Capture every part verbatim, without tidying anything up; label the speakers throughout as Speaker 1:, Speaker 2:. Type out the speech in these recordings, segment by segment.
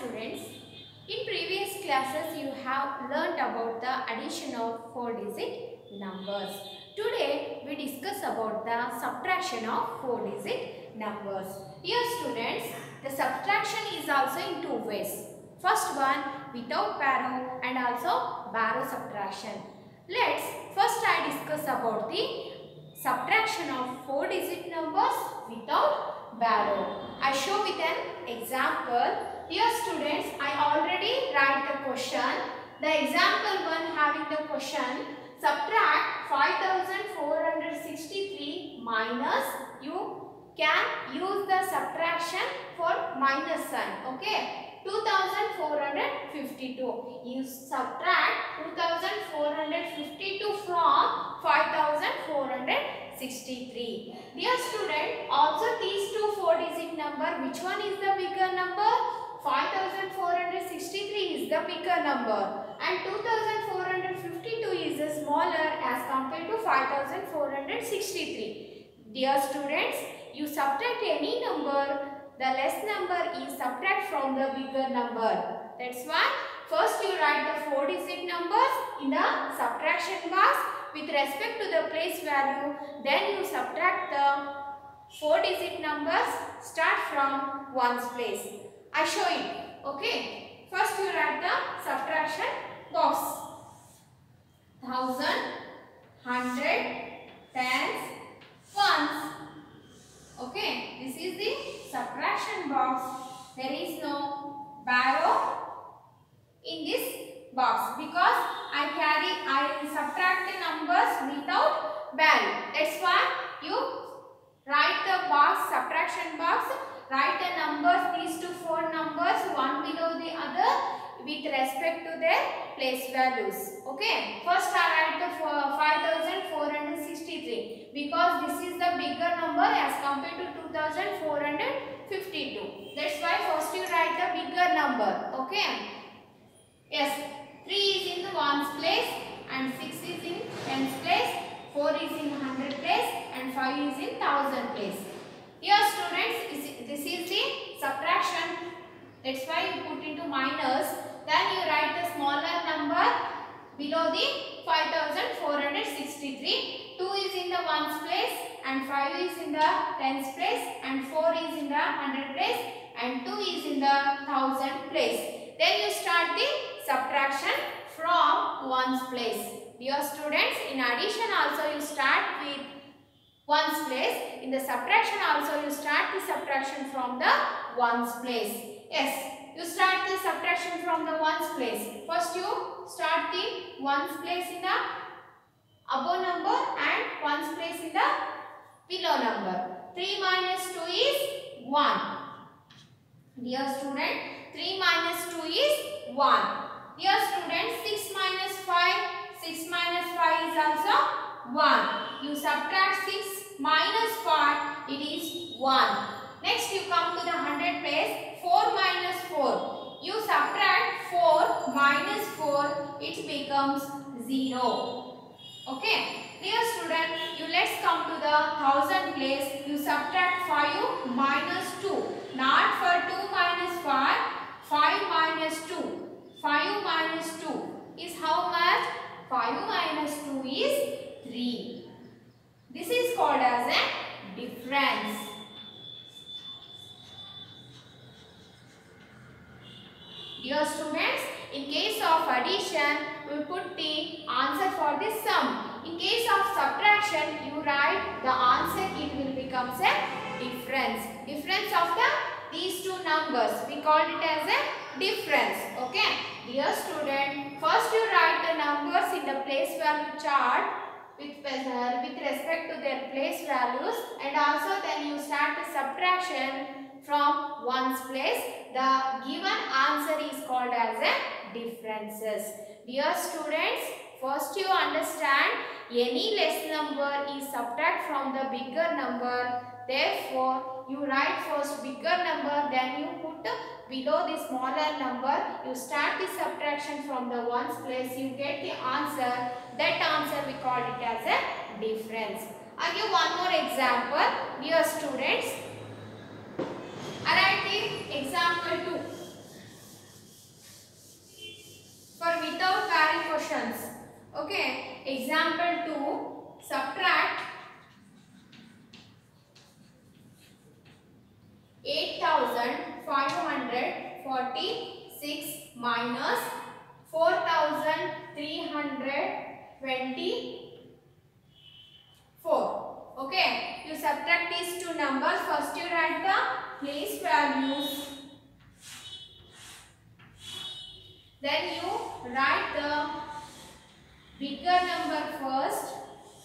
Speaker 1: students, in previous classes you have learnt about the addition of four digit numbers. Today we discuss about the subtraction of four digit numbers. Dear students, the subtraction is also in two ways. First one without barrow and also barrow subtraction. Let's first I discuss about the subtraction of four digit numbers without barrow. I show with an example. Dear students, I already write the question. The example one having the question, subtract five thousand four hundred sixty-three minus, you can use the subtraction for minus sign. Okay, two thousand four hundred fifty-two. You subtract two thousand four hundred fifty-two from five thousand four hundred sixty-three. Dear student, also these two four digit number, which one is the bigger number? five thousand four hundred sixty-three is the bigger number and two thousand four hundred fifty-two is the smaller as compared to five thousand four hundred sixty-three. Dear students, you subtract any number, the less number is subtract from the bigger number. That's why first you write the four digit numbers in the subtraction box with respect to the place value. Then you subtract the four digit numbers start from ones place. I show it. Okay. First you write the subtraction box. Thousand, hundred, tens, ones. Okay. This is the subtraction box. There is no barrow in this box because I carry, I subtract the numbers without barrow. That's why you write the box, subtraction box. Write the numbers, these two four numbers, one below the other with respect to their place values. Okay. First I write the five thousand four hundred sixty-three because this is the bigger number as compared to two thousand four hundred fifty-two. That's why first you write the bigger number. Okay. Yes. three is in the ones place and six is in tens place, four is in hundred place and five is in thousand place. Here students, this is the subtraction. That's why you put into minus. Then you write the smaller number below the five thousand four hundred sixty-three. two is in the ones place and five is in the tens place and four is in the hundred place and two is in the thousand place. Then you start the subtraction from ones place. Dear students, in addition also you start with ones place. In the subtraction also you start the subtraction from the ones place. Yes, you start the subtraction from the ones place. First you start the ones place in the above number and ones place in the below number. three minus two is one. Dear student, three minus two is one. Dear student, six minus five, six minus five is also one. You subtract six minus five, it is one. Next you come to the hundred place, four minus four. You subtract four minus four, it becomes zero. Okay. Dear student, you let's come to the thousand place. You subtract five minus two. Not for two minus five, five minus two. five minus two is how much? five minus two is three. This is called as a difference. Dear students, in case of addition, we put the answer for this sum. In case of subtraction, you write the answer, it will become a difference. Difference of the these two numbers. We call it as a difference. Okay. Dear student, first you write the numbers in the place value chart with, uh, with respect to their place values and also then you start the subtraction from ones place. The given answer is called as a differences. Dear students, first you understand any less number is subtract from the bigger number. Therefore, you write first bigger number, then you put below the smaller number. You start the subtraction from the ones place. You get the answer. That answer we call it as a difference. I give one more example. Dear students, I write the example two. eight thousand five hundred forty-six minus four thousand three hundred twenty-four. Okay, you subtract these two numbers. First you write the place values. Then you write the bigger number first.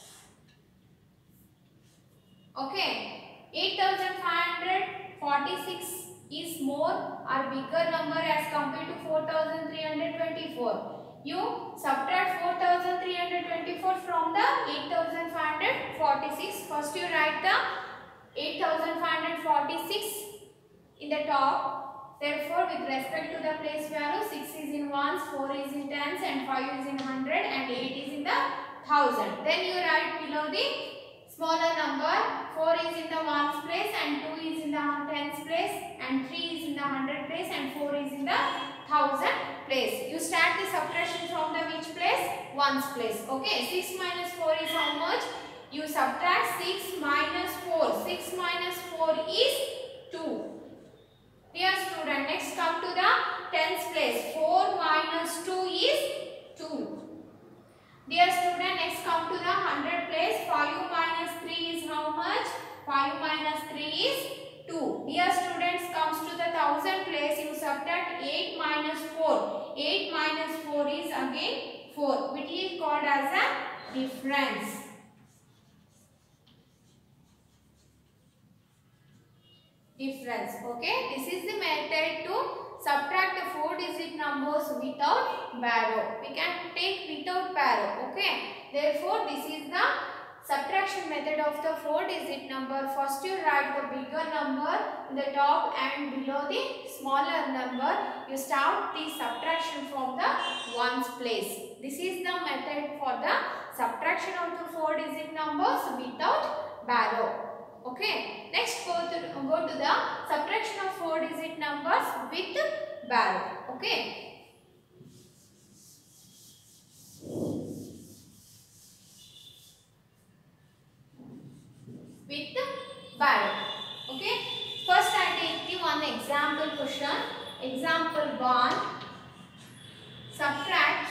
Speaker 1: Okay, eight thousand five hundred forty-six is more or bigger number as compared to four thousand three hundred twenty-four. You subtract four thousand three hundred twenty-four from the eight thousand five hundred forty-six. First you write the eight thousand five hundred forty-six in the top. Therefore, with respect to the place value, six is in ones, four is in tens, and five is in hundred, and eight is in the thousand. Then you write below the smaller number. four is in the ones place, and two is in the tens place, and three is in the hundred place, and four is in the thousand place. You start the subtraction from the which place? Ones place. Okay, six minus four is how much? You subtract six minus four. six minus four is two. Dear student, next come to the tens place. four minus two is two. Dear student, next come to the hundred place. five minus three is how much? five minus three is two. Dear students, comes to the thousand place. You subtract eight minus four. eight minus four is again four, which is called as a difference. Difference. Okay, this is the method to subtract the four digit numbers without barrow. We can take without barrow. Okay, therefore this is the subtraction method of the four digit number. First you write the bigger number in the top and below the smaller number. You start the subtraction from the ones place. This is the method for the subtraction of the four digit numbers without barrow. Okay, next go to, go to the subtraction of four digit numbers with barrow. Okay. With barrow. Okay. First I take the one example question. Example one. Subtract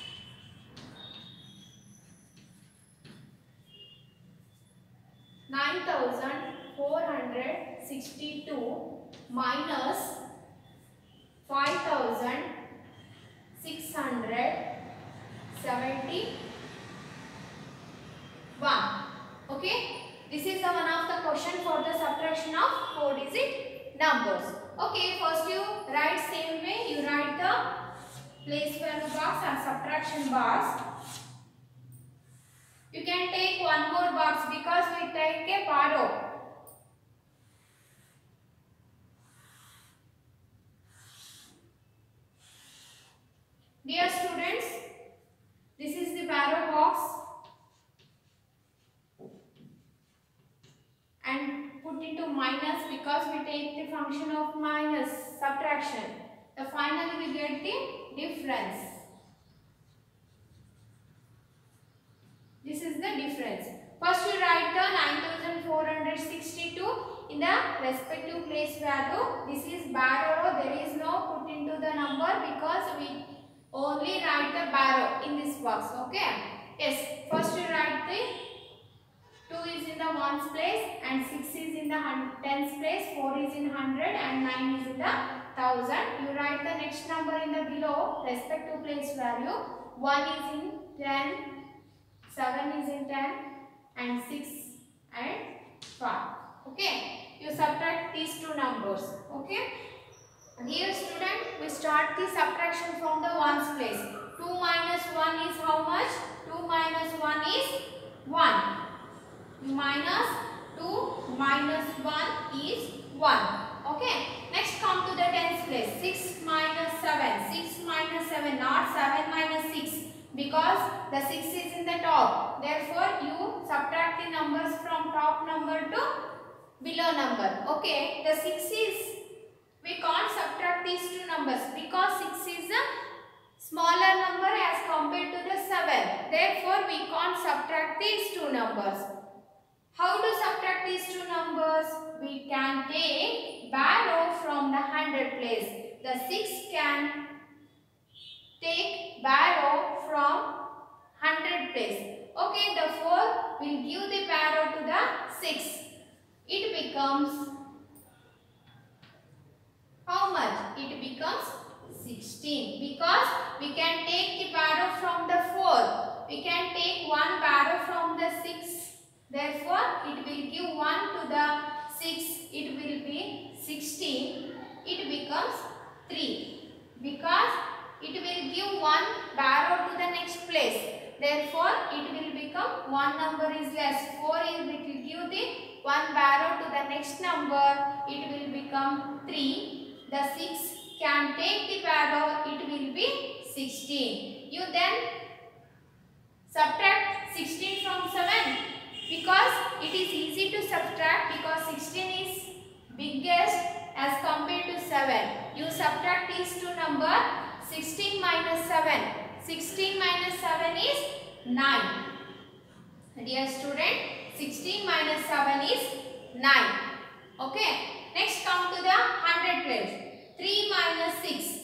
Speaker 1: nine thousand four hundred sixty-two minus five thousand six hundred seventy-one. Okay. This is the one of the question for the subtraction of four digit numbers. Okay, first you write same way. You write the place value box and subtraction box. You can take one more box because we take a barrow. Dear students, this is the barrow box. And put into minus because we take the function of minus subtraction. The finally we get the difference. This is the difference. First you write the nine thousand four hundred sixty-two in the respective place value. This is barrow. There is no put into the number because we only write the barrow in this box. Okay. Yes. First you write the two is in the ones place and six is in the tens place, four is in hundred and nine is in the thousand. You write the next number in the below respective place value. one is in ten, seven is in ten and six and five. Okay. You subtract these two numbers. Okay. Dear student, we start the subtraction from the ones place. two minus one is how much? two minus one is one. Minus two minus one is one. Okay. Next come to the tens place. six minus seven. six minus seven, not seven minus six. Because the six is in the top. Therefore, you subtract the numbers from top number to below number. Okay. The six is, we can't subtract these two numbers because six is a smaller number as compared to the seven. Therefore, we can't subtract these two numbers. How to subtract these two numbers? we can take barrow from the hundred place. The six can take barrow from hundred place. Okay, the four will give the barrow to the six. It becomes how much? It becomes sixteen, because we can take the barrow from the four. We can take one barrow from the six. Therefore, it will give one to the six. It will be sixteen. It becomes three, because it will give one barrow to the next place. Therefore, it will become one number is less. four is it will give the one barrow to the next number. It will become three. The six can take the barrow. It will be sixteen. You then subtract sixteen from seven, because it is easy to subtract, because sixteen is biggest as compared to seven. You subtract these two numbers. sixteen minus seven. sixteen minus seven is nine. Dear student, sixteen minus seven is nine. Okay. Next come to the hundred place. three minus six.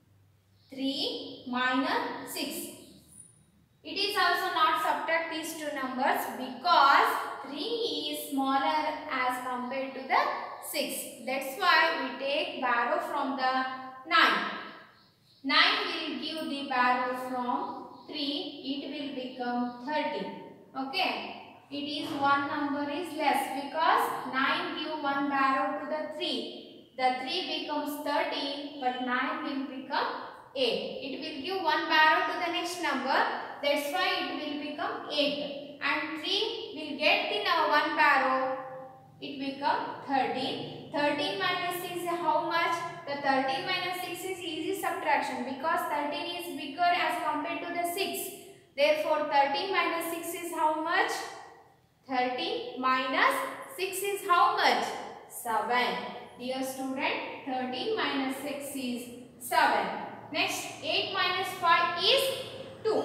Speaker 1: three minus six. It is also not subtract these two numbers, because three is smaller as compared to the six. That's why we take barrow from the nine. nine will give the barrow from three. It will become thirty. Okay. It is one number is less, because nine give one barrow to the three. The three becomes thirty, but nine will become eight. It will give one barrow to the next number. That's why it will become eight. And three will get the now one barrow. It become thirteen. thirteen minus six is how much? The thirteen minus six is easy subtraction, because thirteen is bigger as compared to the six. Therefore, thirteen minus six is how much? thirteen minus six is how much? seven. Dear student, thirteen minus six is seven. Next, eight minus five is two.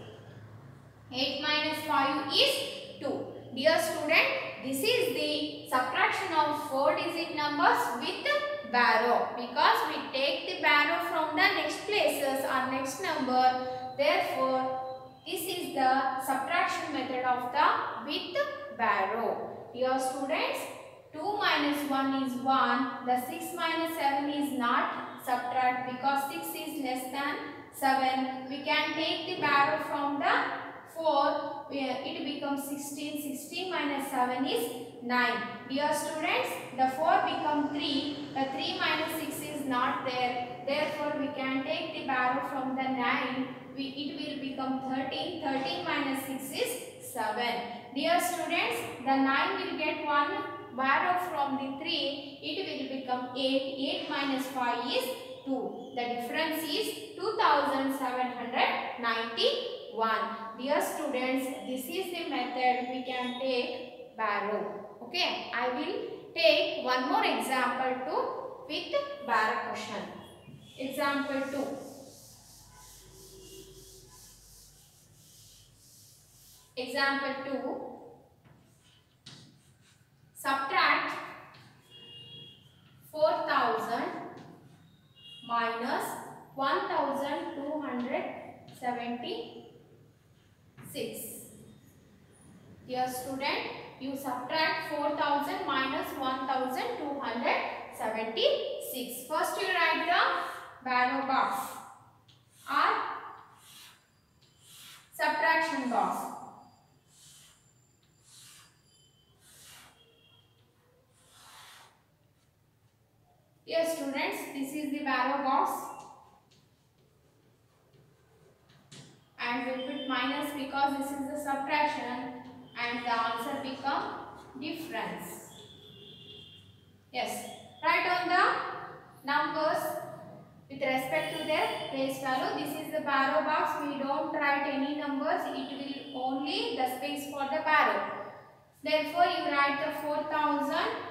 Speaker 1: eight minus five is two. Dear student, this is the subtraction of four digit numbers with barrow, because we take the barrow from the next places or next number. Therefore, this is the subtraction method of the with barrow. Dear students, two minus one is one. The six minus seven is not subtract, because six is less than seven. We can take the barrow from the four. It becomes sixteen. sixteen minus seven is nine. Dear students, the four become three. The three minus six is not there. Therefore, we can take the barrow from the nine. We, it will become thirteen. thirteen minus six is seven. Dear students, the nine will get one barrow from the three. It will become eight. eight minus five is two. The difference is two thousand seven hundred ninety-one. Dear students, this is the method we can take barrow. Okay, I will take one more example to with barrow question. Example two. Example two. Subtract four thousand minus one thousand two hundred seventy-six. Dear student, you subtract four thousand minus one thousand two hundred seventy-six. First you write the barrow box or subtraction box. Yes students, this is the barrow box, and we put minus because this is the subtraction, and the answer become difference. Yes, write on the numbers with respect to their place value. This is the barrow box. We don't write any numbers. It will only the space for the barrow. Therefore, you write the four thousand.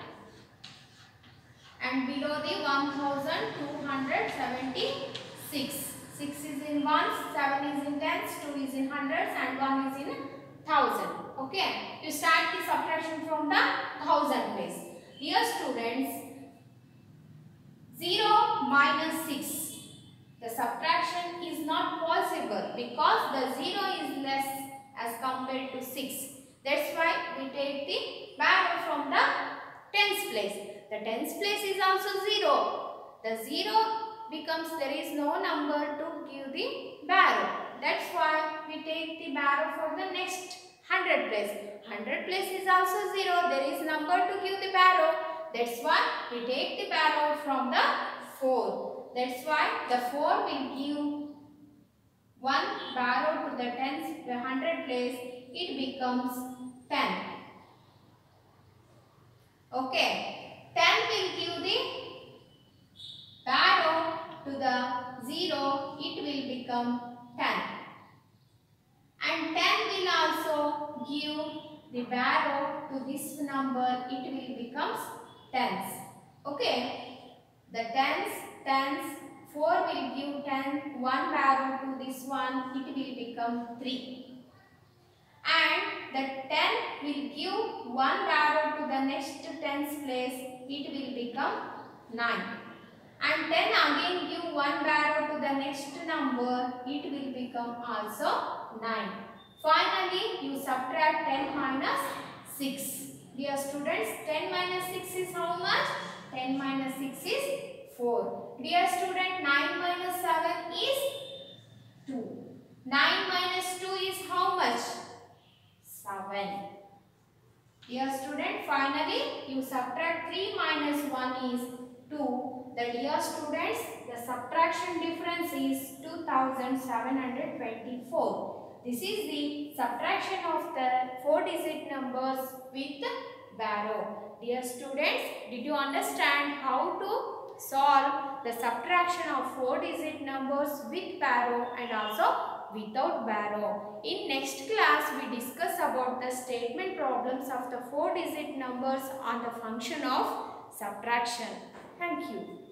Speaker 1: And below the one thousand two hundred seventy-six. six is in ones, seven is in tens, two is in hundreds, and one is in thousand. Okay. You start the subtraction from the thousand place. Dear students, zero minus six. The subtraction is not possible because the zero is less as compared to six. That's why we take the barrow from the tens place. The tens place is also zero. The zero becomes there is no number to give the barrow. That's why we take the barrow for the next hundred place. Hundred place is also zero. There is number to give the barrow. That's why we take the barrow from the four. That's why the four will give one barrow to the tens, the hundred place. It becomes ten. Okay. ten will give the barrow to the zero. It will become ten. And ten will also give the barrow to this number. It will become tens. Okay. The tens, tens, four will give ten, one barrow to this one, it will become three. And the ten will give one barrow to the next tens place, it will become nine. And ten again give one barrow to the next number, it will become also nine. Finally, you subtract ten minus six. Dear students, ten minus six is how much? ten minus six is four. Dear student, nine minus seven is two. nine minus two is how much? seven. Dear student, finally you subtract three minus one is two. The dear students, the subtraction difference is two thousand seven hundred twenty-four. This is the subtraction of the four digit numbers with barrow. Dear students, did you understand how to solve the subtraction of four digit numbers with barrow and also without barrow? In next class, we discuss about the statement problems of the four digit numbers on the function of subtraction. Thank you.